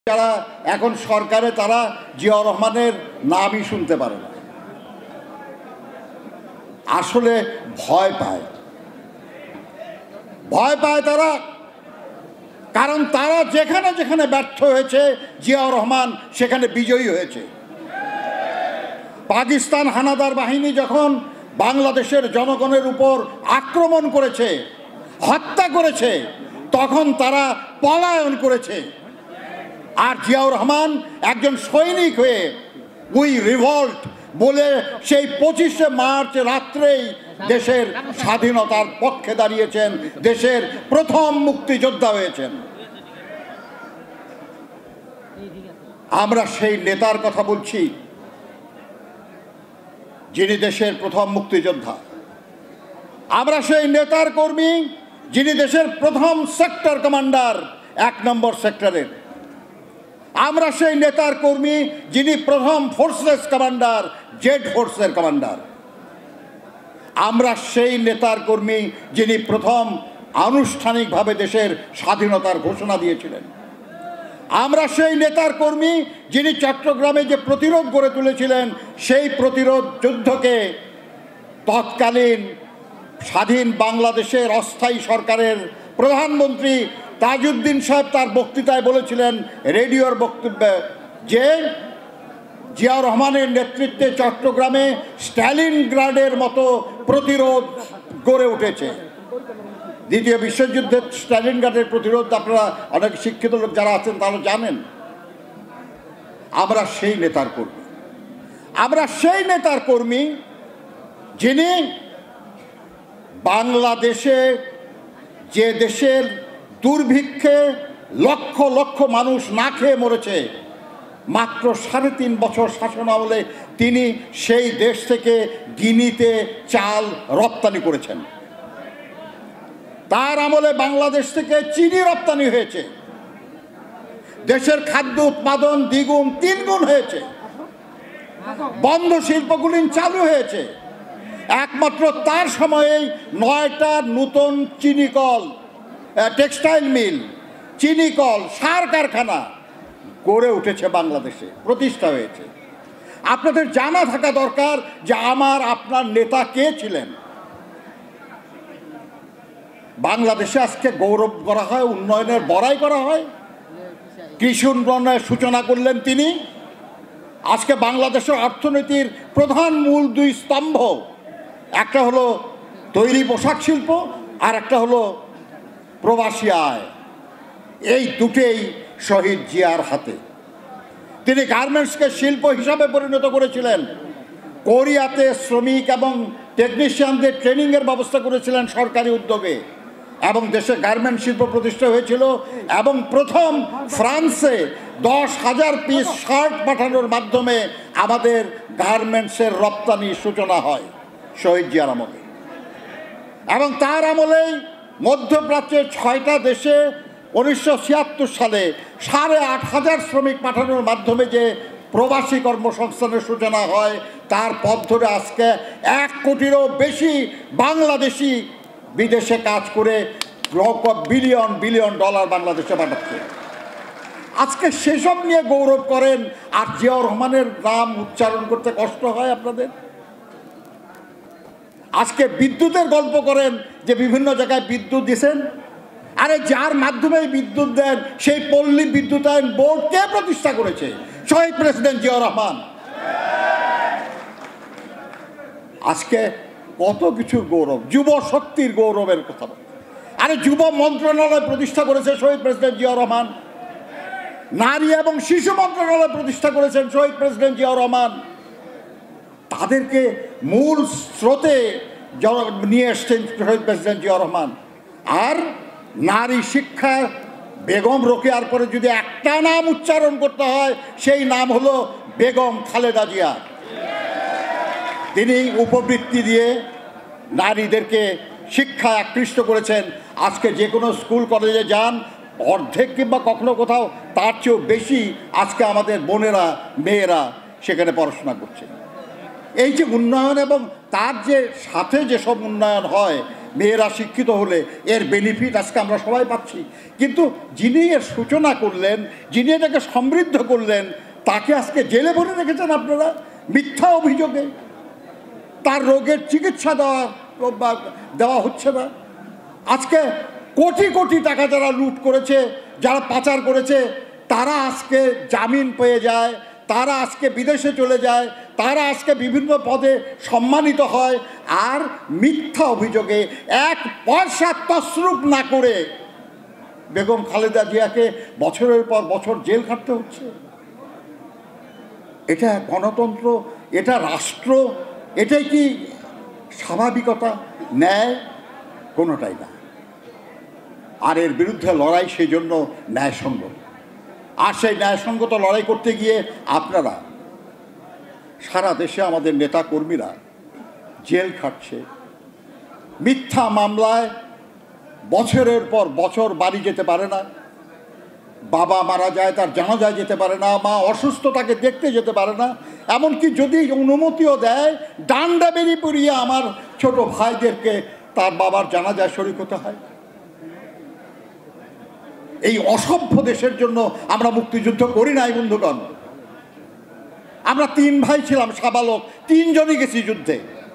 যারা এখন সরকারে তারা জিয়াউর রহমানের নামই শুনতে পারে না, আসলে ভয় পায় তারা। কারণ তারা যেখানে যেখানে ব্যর্থ হয়েছে জিয়াউর রহমান সেখানে বিজয়ী হয়েছে। পাকিস্তান হানাদার বাহিনী যখন বাংলাদেশের জনগণের উপর আক্রমণ করেছে, হত্যা করেছে, তখন তারা পলায়ন করেছে। আর জিয়াউর রহমান একজন সৈনিক হয়ে উই রিভল্ট বলে সেই 25শে মার্চ রাত্রেই দেশের স্বাধীনতার পক্ষে দাঁড়িয়েছেন, দেশের প্রথম মুক্তিযোদ্ধা হয়েছেন। আমরা সেই নেতার কথা বলছি যিনি দেশের প্রথম মুক্তিযোদ্ধা। আমরা সেই নেতার কর্মী যিনি দেশের প্রথম সেক্টর কমান্ডার, 1 নম্বর সেক্টরের। আমরা সেই নেতার কর্মী যিনি প্রথম ফোর্সেস কমান্ডার, জেড ফোর্সের কমান্ডার। আমরা সেই নেতার কর্মী যিনি প্রথম আনুষ্ঠানিকভাবে দেশের স্বাধীনতার ঘোষণা দিয়েছিলেন। আমরা সেই নেতার কর্মী যিনি চট্টগ্রামে যে প্রতিরোধ গড়ে তুলেছিলেন, সেই প্রতিরোধ যুদ্ধকে তৎকালীন স্বাধীন বাংলাদেশের অস্থায়ী সরকারের প্রধানমন্ত্রী তাজউদ্দিন সাহেব তার বক্তৃতায় বলেছিলেন, রেডিওর বক্তব্যে, যে জিয়াউর রহমানের নেতৃত্বে চট্টগ্রামে স্ট্যালিনগ্রাডের মতো প্রতিরোধ গড়ে উঠেছে। দ্বিতীয় বিশ্বযুদ্ধের স্ট্যালিনগ্রাডের প্রতিরোধ আপনারা অনেক শিক্ষিত লোক যারা আছেন তারা জানেন। আমরা সেই নেতার কর্মী, আমরা সেই নেতার কর্মী যিনি বাংলাদেশে, যে দেশের দুর্ভিক্ষে লক্ষ লক্ষ মানুষ না খেয়ে মরেছে, মাত্র 3.5 বছর শাসন আমলে তিনি সেই দেশ থেকে গিনিতে চাল রপ্তানি করেছেন। তার আমলে বাংলাদেশ থেকে চিনি রপ্তানি হয়েছে, দেশের খাদ্য উৎপাদন 2 গুণ 3 গুণ হয়েছে, বন্ধ শিল্পগুলি চালু হয়েছে। একমাত্র তার সময়েই 9টা নতুন চিনি কল, টেক্সটাইল মিল, চিনি কল, সার কারখানা গড়ে উঠেছে, বাংলাদেশে প্রতিষ্ঠা হয়েছে। আপনাদের জানা থাকা দরকার যে আমার আপনার নেতা কে ছিলেন। বাংলাদেশে আজকে গৌরব করা হয়, উন্নয়নের বড়াই করা হয়। কৃষি উন্নয়নের সূচনা করলেন তিনি। আজকে বাংলাদেশের অর্থনীতির প্রধান মূল 2 স্তম্ভ, একটা হলো তৈরি পোশাক শিল্প, আর একটা হলো প্রবাসী আয়। এই দুটেই শহীদ জিয়ার হাতে। তিনি গার্মেন্টসকে শিল্প হিসাবে পরিণত করেছিলেন। কোরিয়াতে শ্রমিক এবং টেকনিশিয়ানদের ট্রেনিংয়ের ব্যবস্থা করেছিলেন সরকারি উদ্যোগে, এবং দেশে গার্মেন্ট শিল্প প্রতিষ্ঠা হয়েছিল। এবং প্রথম ফ্রান্সে 10,000 পিস শার্ট পাঠানোর মাধ্যমে আমাদের গার্মেন্টসের রপ্তানির সূচনা হয় শহীদ জিয়ার আমলে। এবং তার আমলেই মধ্যপ্রাচ্যের 6টা দেশে 1976 সালে 8,500 শ্রমিক পাঠানোর মাধ্যমে যে প্রবাসী কর্মসংস্থানের সূচনা হয়, তার পথ ধরে আজকে 1 কোটিরও বেশি বাংলাদেশি বিদেশে কাজ করে বিলিয়ন বিলিয়ন ডলার বাংলাদেশে পাঠাচ্ছে। আজকে সেসব নিয়ে গৌরব করেন, আর জিয়াউর রহমানের নাম উচ্চারণ করতে কষ্ট হয় আপনাদের। আজকে বিদ্যুতের গল্প করেন যে বিভিন্ন জায়গায় বিদ্যুৎ দিয়েছেন। আরে যার মাধ্যমে বিদ্যুৎ দেন সেই পল্লী বিদ্যুতায়ন বোর্ড কে প্রতিষ্ঠা করেছে? শহীদ প্রেসিডেন্ট জিয়াউর রহমান। আজকে কত কিছু গৌরব, যুব শক্তির গৌরবের কথা। আরে যুব মন্ত্রণালয় প্রতিষ্ঠা করেছে শহীদ প্রেসিডেন্ট জিয়াউর রহমান। নারী এবং শিশু মন্ত্রণালয় প্রতিষ্ঠা করেছেন শহীদ প্রেসিডেন্ট জিয়াউর রহমান। তাদেরকে মূল স্রোতে নিয়ে এসছেন শহীদ প্রেসিডেন্ট জিয়াউর রহমান। আর নারী শিক্ষা, বেগম রোকেয়ার পরে যদি একটা নাম উচ্চারণ করতে হয়, সেই নাম হলো বেগম খালেদা জিয়া। তিনি উপবৃত্তি দিয়ে নারীদেরকে শিক্ষায় আকৃষ্ট করেছেন। আজকে যে কোনো স্কুল কলেজে যান, অর্ধেক কিংবা কখনো কোথাও তার চেয়েও বেশি আজকে আমাদের বোনেরা, মেয়েরা সেখানে পড়াশোনা করছে। এই যে উন্নয়ন এবং তার যে সাথে যেসব উন্নয়ন হয়, মেয়েরা শিক্ষিত হলে এর বেনিফিট আজকে আমরা সবাই পাচ্ছি। কিন্তু যিনি এর সূচনা করলেন, যিনি এটাকে সমৃদ্ধ করলেন, তাকে আজকে জেলে ভরে রেখেছেন আপনারা মিথ্যা অভিযোগে। তার রোগের চিকিৎসা দেওয়া হচ্ছে না। আজকে কোটি কোটি টাকা যারা লুট করেছে, যারা পাচার করেছে, তারা আজকে জামিন পেয়ে যায়, তারা আজকে বিদেশে চলে যায়, তারা আজকে বিভিন্ন পদে সম্মানিত হয়। আর মিথ্যা অভিযোগে এক পয়সা তছরূপ না করে বেগম খালেদা জিয়াকে বছরের পর বছর জেল খাটতে হচ্ছে। এটা গণতন্ত্র, এটা রাষ্ট্র, এটাই কি স্বাভাবিকতা, ন্যায়? কোনোটাই না। আর এর বিরুদ্ধে লড়াই সেই জন্য ন্যায়সঙ্গত। আর সেই ন্যায়সঙ্গত লড়াই করতে গিয়ে আপনারা সারা দেশে আমাদের নেতা কর্মীরা জেল খাটছে, মিথ্যা মামলায় বছরের পর বছর বাড়ি যেতে পারে না, বাবা মারা যায় তার জানাজায় যেতে পারে না, মা অসুস্থ তাকে দেখতে যেতে পারে না। এমনকি যদি অনুমতিও দেয়, ডান্ডা বেরিয়ে পড়িয়ে আমার ছোট ভাইদেরকে তার বাবার জানাজায় শরীক হতে হয়। এই অসভ্য দেশের জন্য আমরা মুক্তিযুদ্ধ করি নাই বন্ধুগণ। আমরা 3 ভাই ছিলাম সাবালক, 3 জনই গেছি যুদ্ধে।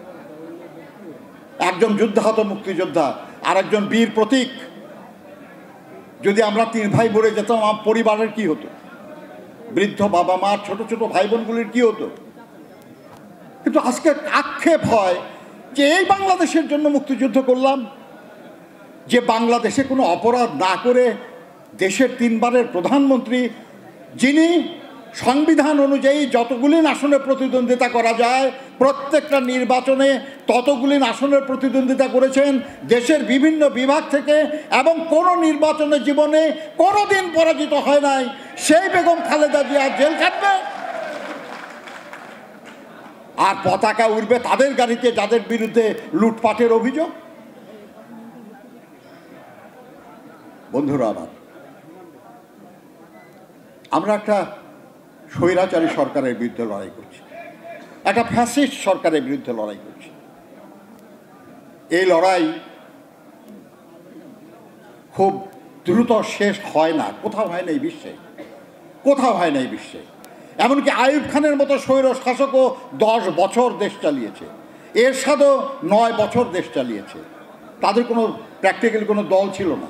একজন যুদ্ধাহত মুক্তিযোদ্ধা, আর একজন বীর প্রতীক। যদি আমরা 3 ভাই মরে যেতাম, আমার পরিবারের কি হতো? বৃদ্ধ বাবা মা, ছোট ছোট ভাই বোনগুলির কি হতো? কিন্তু আজকে আক্ষেপ হয় যে এই বাংলাদেশের জন্য মুক্তিযুদ্ধ করলাম, যে বাংলাদেশে কোনো অপরাধ না করে দেশের 3 বারের প্রধানমন্ত্রী, যিনি সংবিধান অনুযায়ী যতগুলি আসনে প্রতিদ্বন্দ্বিতা করা যায় প্রত্যেকটা নির্বাচনে ততগুলি আসনের প্রতিদ্বন্দ্বিতা করেছেন দেশের বিভিন্ন বিভাগ থেকে, এবং কোনো নির্বাচনের জীবনে কোনোদিন পরাজিত হয় নাই, সেই বেগম খালেদা জিয়া জেল কাটবে? আর পতাকা উড়বে তাদের গাড়িতে যাদের বিরুদ্ধে লুটপাটের অভিযোগ? বন্ধুরা আমার, আমরা একটা স্বৈরাচারী সরকারের বিরুদ্ধে লড়াই করছি, একটা ফ্যাসিস্ট সরকারের বিরুদ্ধে লড়াই করছি। এই লড়াই খুব দ্রুত শেষ হয় না, কোথাও হয় না এই বিশ্বে, কোথাও হয় না এই বিশ্বে। এমনকি আইয়ুব খানের মতো স্বৈর শাসকও 10 বছর দেশ চালিয়েছে, এরশাদও 9 বছর দেশ চালিয়েছে। তাদের কোনো প্র্যাকটিক্যাল কোনো দল ছিল না।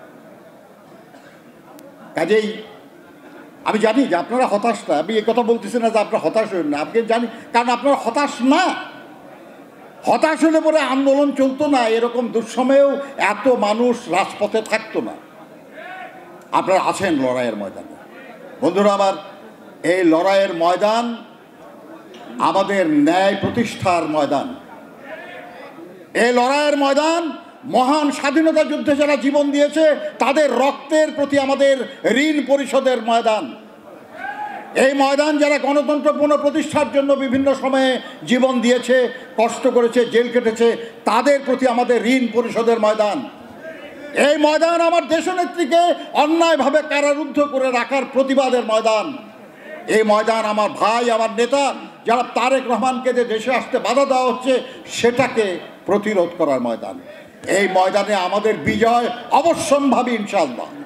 কাজেই আমি জানি যে আপনারা হতাশ না, আমি এ কথা বলতেছি না যে আপনারা হতাশ হবেন না, আপনি জানি, কারণ আপনারা হতাশ না। হতাশ হলে পরে আন্দোলন চলতো না, এরকম দুঃসময়েও এত মানুষ রাজপথে থাকতো না। আপনারা আছেন লড়াইয়ের ময়দানে। বন্ধুরা আমার, এই লড়াইয়ের ময়দান আমাদের ন্যায় প্রতিষ্ঠার ময়দান। এই লড়াইয়ের ময়দান মহান স্বাধীনতা যুদ্ধে যারা জীবন দিয়েছে তাদের রক্তের প্রতি আমাদের ঋণ পরিশোধের ময়দান। এই ময়দান যারা গণতন্ত্র পুনঃপ্রতিষ্ঠার জন্য বিভিন্ন সময়ে জীবন দিয়েছে, কষ্ট করেছে, জেল কেটেছে, তাদের প্রতি আমাদের ঋণ পরিশোধের ময়দান। এই ময়দান আমার দেশনেত্রীকে অন্যায়ভাবে কারারুদ্ধ করে রাখার প্রতিবাদের ময়দান। এই ময়দান আমার ভাই, আমার নেতা যারা তারেক রহমানকে যে দেশে আসতে বাধা দেওয়া হচ্ছে সেটাকে প্রতিরোধ করার ময়দান। এই ময়দানে আমাদের বিজয় অবশ্যম্ভাবী ইনশাআল্লাহ।